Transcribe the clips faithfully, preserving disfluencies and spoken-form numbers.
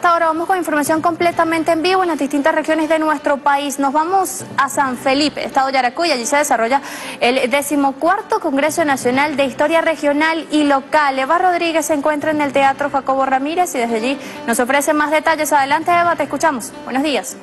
esta hora vamos con información completamente en vivo en las distintas regiones de nuestro país. Nos vamos a San Felipe, estado Yaracuy. Allí se desarrolla el decimocuarto Congreso Nacional de Historia Regional y Local. Eva Rodríguez se encuentra en el Teatro Jacobo Ramírez y desde allí nos ofrece más detalles. Adelante, Eva, te escuchamos. Buenos días.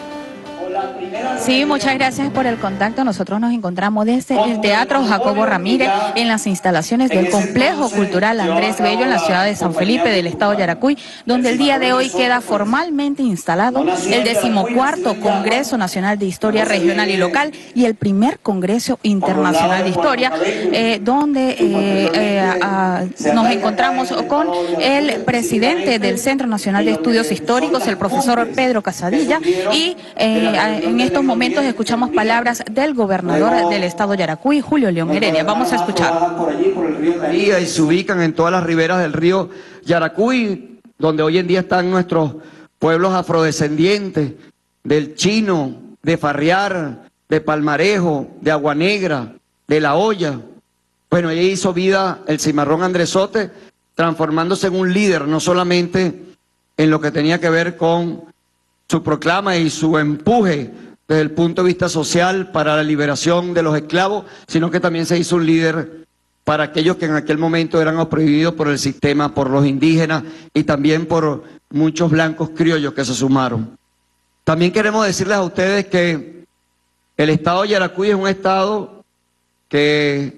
Sí, muchas gracias por el contacto. Nosotros nos encontramos desde el Teatro Jacobo Ramírez en las instalaciones del Complejo Cultural Andrés Bello en la ciudad de San Felipe del estado Yaracuy, donde el día de hoy queda formalmente instalado el decimocuarto Congreso Nacional de Historia Regional y Local y el primer Congreso Internacional de Historia, eh, donde eh, eh, a, nos encontramos con el presidente del Centro Nacional de Estudios Históricos, el profesor Pedro Casadilla, y eh, en estos momentos escuchamos palabras del gobernador del estado Yaracuy, Julio León Heredia. Vamos a escuchar. Por allí, por el río María, y se ubican en todas las riberas del río Yaracuy, donde hoy en día están nuestros pueblos afrodescendientes, del Chino, de Farriar, de Palmarejo, de Agua Negra, de La Hoya. Bueno, ahí hizo vida el cimarrón Andresote, transformándose en un líder, no solamente en lo que tenía que ver con su proclama y su empuje desde el punto de vista social para la liberación de los esclavos, sino que también se hizo un líder para aquellos que en aquel momento eran oprimidos por el sistema, por los indígenas y también por muchos blancos criollos que se sumaron. También queremos decirles a ustedes que el estado de Yaracuy es un estado que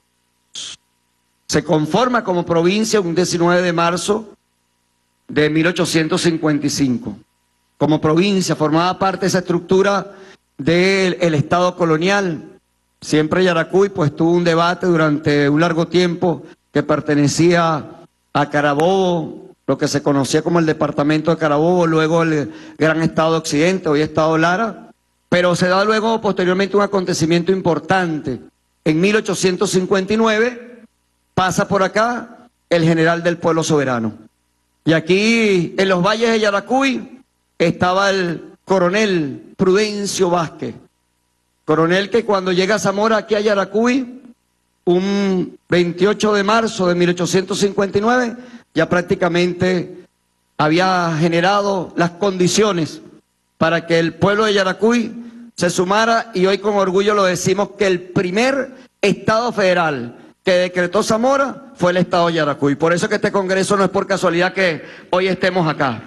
se conforma como provincia un diecinueve de marzo de mil ochocientos cincuenta y cinco. Como provincia, formaba parte de esa estructura del el Estado colonial. Siempre Yaracuy pues tuvo un debate durante un largo tiempo que pertenecía a Carabobo, lo que se conocía como el departamento de Carabobo, luego el Gran Estado Occidente, hoy Estado Lara, pero se da luego posteriormente un acontecimiento importante. En mil ochocientos cincuenta y nueve pasa por acá el general del pueblo soberano. Y aquí en los valles de Yaracuy estaba el coronel Prudencio Vázquez, coronel que cuando llega a Zamora aquí a Yaracuy, un veintiocho de marzo de mil ochocientos cincuenta y nueve, ya prácticamente había generado las condiciones para que el pueblo de Yaracuy se sumara, y hoy con orgullo lo decimos que el primer estado federal que decretó Zamora fue el estado de Yaracuy. Por eso que este congreso no es por casualidad que hoy estemos acá.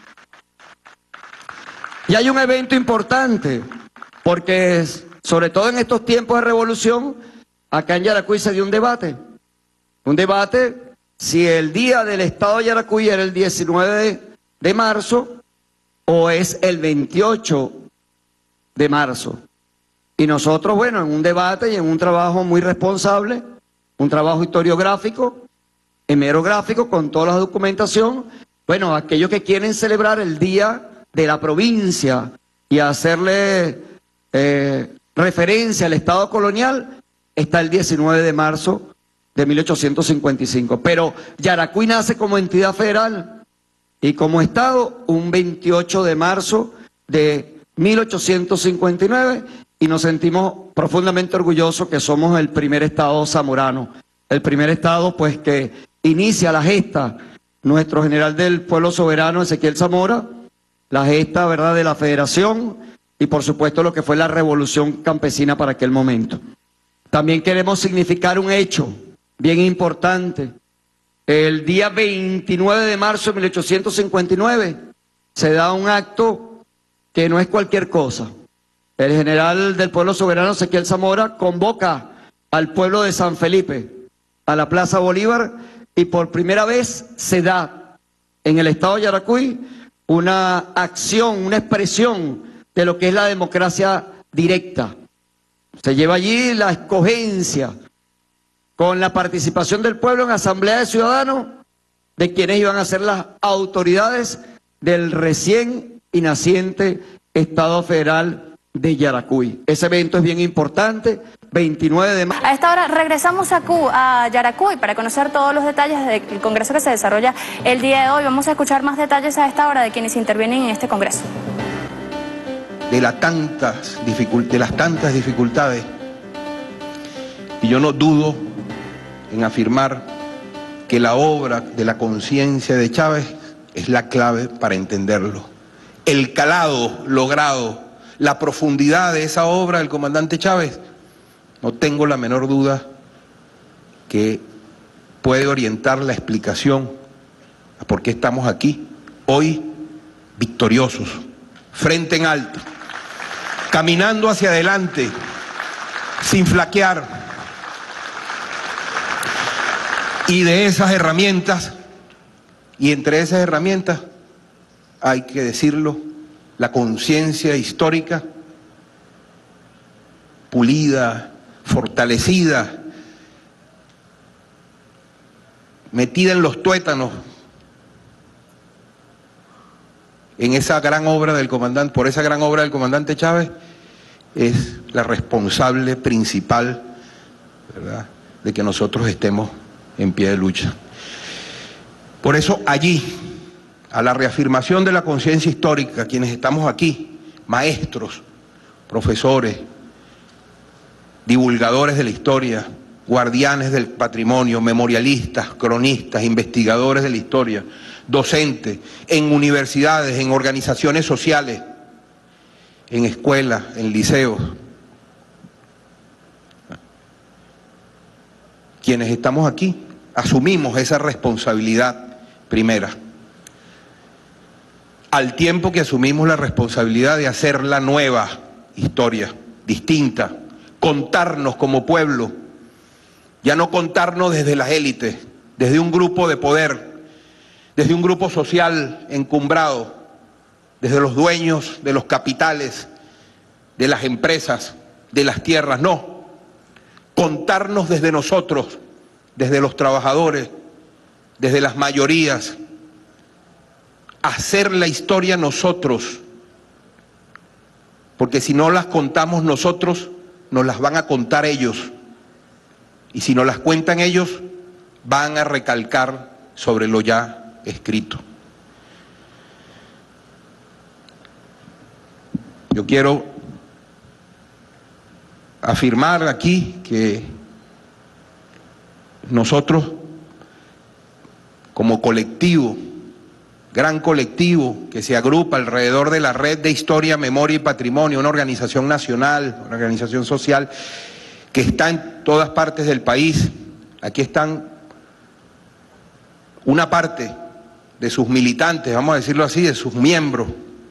Y hay un evento importante, porque sobre todo en estos tiempos de revolución, acá en Yaracuy se dio un debate. Un debate si el día del estado de Yaracuy era el diecinueve de marzo o es el veintiocho de marzo. Y nosotros, bueno, en un debate y en un trabajo muy responsable, un trabajo historiográfico, hemerográfico, con toda la documentación, bueno, aquellos que quieren celebrar el día de la provincia y hacerle eh, referencia al Estado colonial, está el diecinueve de marzo de mil ochocientos cincuenta y cinco. Pero Yaracuy nace como entidad federal y como Estado un veintiocho de marzo de mil ochocientos cincuenta y nueve, y nos sentimos profundamente orgullosos que somos el primer Estado zamorano, el primer Estado pues que inicia la gesta, nuestro general del pueblo soberano Ezequiel Zamora, la gesta, ¿verdad?, de la federación y por supuesto lo que fue la revolución campesina para aquel momento. También queremos significar un hecho bien importante. El día veintinueve de marzo de mil ochocientos cincuenta y nueve se da un acto que no es cualquier cosa. El general del pueblo soberano Ezequiel Zamora convoca al pueblo de San Felipe a la Plaza Bolívar y por primera vez se da en el estado de Yaracuy una acción, una expresión de lo que es la democracia directa. Se lleva allí la escogencia con la participación del pueblo en asamblea de ciudadanos de quienes iban a ser las autoridades del recién y naciente Estado Federal de Yaracuy. Ese evento es bien importante, veintinueve de marzo. A esta hora regresamos a, Q, a Yaracuy para conocer todos los detalles del congreso que se desarrolla el día de hoy. Vamos a escuchar más detalles a esta hora de quienes intervienen en este congreso. De, la tantas dificult- de las tantas dificultades, y yo no dudo en afirmar que la obra de la conciencia de Chávez es la clave para entenderlo. el calado logrado, la profundidad de esa obra del comandante Chávez, no tengo la menor duda que puede orientar la explicación a por qué estamos aquí, hoy victoriosos, frente en alto, caminando hacia adelante, sin flaquear. Y de esas herramientas, y entre esas herramientas, hay que decirlo, la conciencia histórica, pulida, fortalecida, metida en los tuétanos, en esa gran obra del comandante, por esa gran obra del comandante Chávez, es la responsable principal, ¿verdad?, de que nosotros estemos en pie de lucha. Por eso allí, a la reafirmación de la conciencia histórica, quienes estamos aquí, maestros, profesores, divulgadores de la historia, guardianes del patrimonio, memorialistas, cronistas, investigadores de la historia, docentes, en universidades, en organizaciones sociales, en escuelas, en liceos. Quienes estamos aquí asumimos esa responsabilidad primera, al tiempo que asumimos la responsabilidad de hacer la nueva historia, distinta, contarnos como pueblo, ya no contarnos desde las élites, desde un grupo de poder, desde un grupo social encumbrado, desde los dueños de los capitales, de las empresas, de las tierras, no. Contarnos desde nosotros, desde los trabajadores, desde las mayorías, hacer la historia nosotros, porque si no las contamos nosotros, nos las van a contar ellos, y si no las cuentan ellos, van a recalcar sobre lo ya escrito. Yo quiero afirmar aquí que nosotros, como colectivo, gran colectivo que se agrupa alrededor de la Red de Historia, Memoria y Patrimonio, una organización nacional, una organización social que está en todas partes del país. Aquí están una parte de sus militantes, vamos a decirlo así, de sus miembros,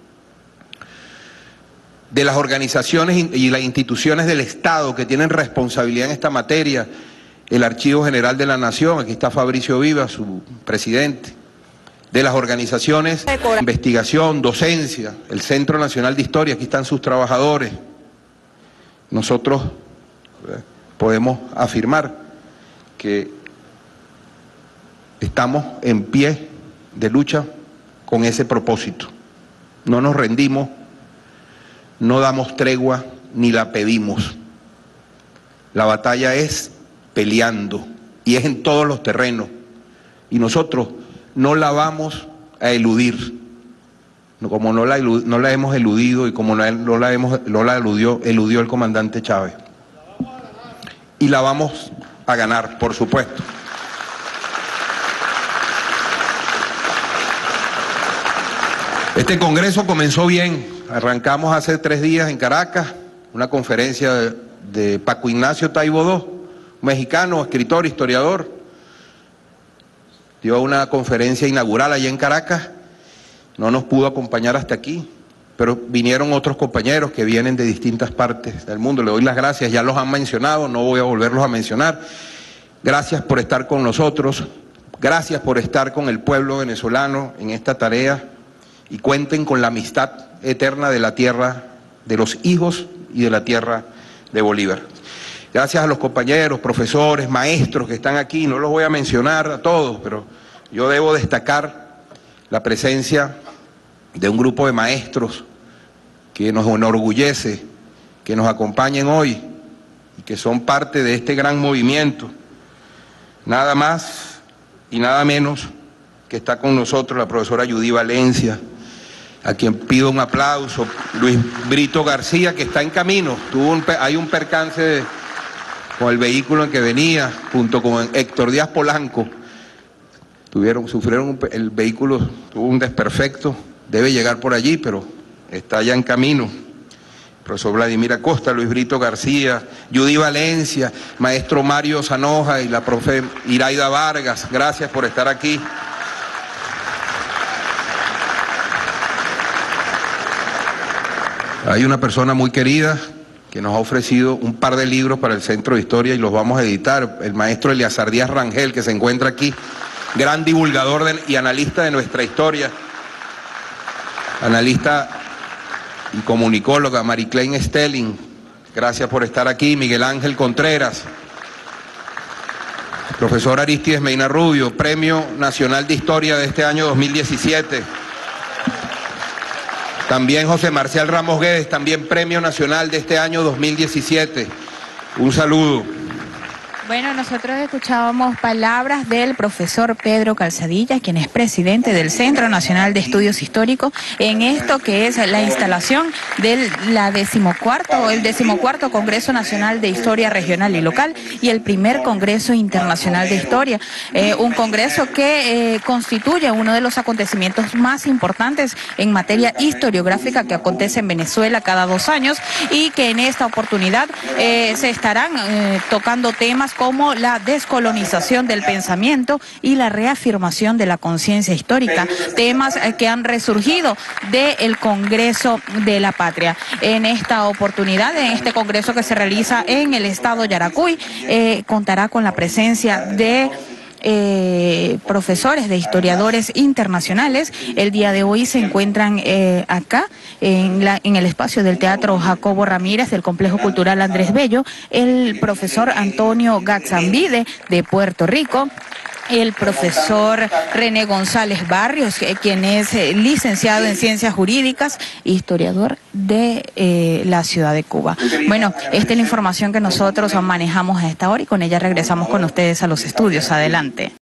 de las organizaciones y las instituciones del Estado que tienen responsabilidad en esta materia, el Archivo General de la Nación, aquí está Fabricio Viva, su presidente, de las organizaciones de investigación, docencia, el Centro Nacional de Historia, aquí están sus trabajadores. Nosotros podemos afirmar que estamos en pie de lucha con ese propósito. No nos rendimos, no damos tregua ni la pedimos. La batalla es peleando y es en todos los terrenos. Y nosotros no la vamos a eludir, como no la, no la hemos eludido y como no, no la, hemos, no la eludió, eludió el comandante Chávez. Y la vamos a ganar, por supuesto. Este congreso comenzó bien. Arrancamos hace tres días en Caracas, una conferencia de, de Paco Ignacio Taibo segundo, un mexicano, escritor, historiador. Dio una conferencia inaugural allá en Caracas, no nos pudo acompañar hasta aquí, pero vinieron otros compañeros que vienen de distintas partes del mundo. Le doy las gracias, ya los han mencionado, no voy a volverlos a mencionar. Gracias por estar con nosotros, gracias por estar con el pueblo venezolano en esta tarea, y cuenten con la amistad eterna de la tierra, de los hijos y de la tierra de Bolívar. Gracias a los compañeros, profesores, maestros que están aquí, no los voy a mencionar a todos, pero yo debo destacar la presencia de un grupo de maestros que nos enorgullece, que nos acompañen hoy y que son parte de este gran movimiento. Nada más y nada menos que está con nosotros la profesora Judy Valencia, a quien pido un aplauso, Luis Brito García, que está en camino, tuvo un, hay un percance de, con el vehículo en que venía, junto con Héctor Díaz Polanco, tuvieron, sufrieron, un, el vehículo tuvo un desperfecto, debe llegar por allí, pero está ya en camino. Profesor Vladimir Acosta, Luis Brito García, Judy Valencia, maestro Mario Zanoja y la profe Iraida Vargas, gracias por estar aquí. Hay una persona muy querida que nos ha ofrecido un par de libros para el Centro de Historia y los vamos a editar, el maestro Eleazar Díaz Rangel, que se encuentra aquí, gran divulgador de, y analista de nuestra historia, analista y comunicóloga, Mariclein Stelling, gracias por estar aquí, Miguel Ángel Contreras, profesor Aristides Meina Rubio, Premio Nacional de Historia de este año dos mil diecisiete, también José Marcial Ramos Guedes, también Premio Nacional de este año dos mil diecisiete, un saludo. Bueno, nosotros escuchábamos palabras del profesor Pedro Calzadilla, quien es presidente del Centro Nacional de Estudios Históricos, en esto que es la instalación del la decimocuarto, el decimocuarto Congreso Nacional de Historia Regional y Local y el primer Congreso Internacional de Historia, eh, un congreso que eh, constituye uno de los acontecimientos más importantes en materia historiográfica que acontece en Venezuela cada dos años y que en esta oportunidad eh, se estarán eh, tocando temas como la descolonización del pensamiento y la reafirmación de la conciencia histórica, temas que han resurgido del Congreso de la Patria. En esta oportunidad, en este congreso que se realiza en el estado Yaracuy, eh, contará con la presencia de Eh, profesores, de historiadores internacionales. El día de hoy se encuentran eh, acá en, la, en el espacio del Teatro Jacobo Ramírez del Complejo Cultural Andrés Bello, el profesor Antonio Gaxambide de Puerto Rico, el profesor René González Barrios, quien es licenciado en Ciencias Jurídicas, historiador de eh, la ciudad de Cuba. Bueno, esta es la información que nosotros manejamos a esta hora y con ella regresamos con ustedes a los estudios. Adelante.